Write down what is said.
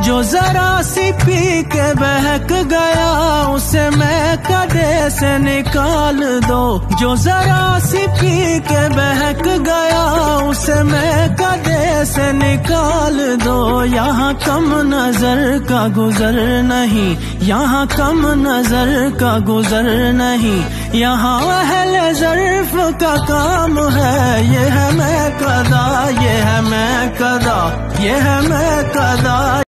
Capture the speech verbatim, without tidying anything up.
जो जरा C P के बहक गया उसे मैं कदे से निकाल दो। जो जरा सी पी के बहक गया उसे मैं कदे से निकाल दो। यहाँ कम नजर का गुजर नहीं, यहाँ कम नजर का गुजर नहीं, यहाँ अहले ज़र्फ़ का काम है। ये है मैं कदा, ये है मैं कदा, ये है मैं कदा।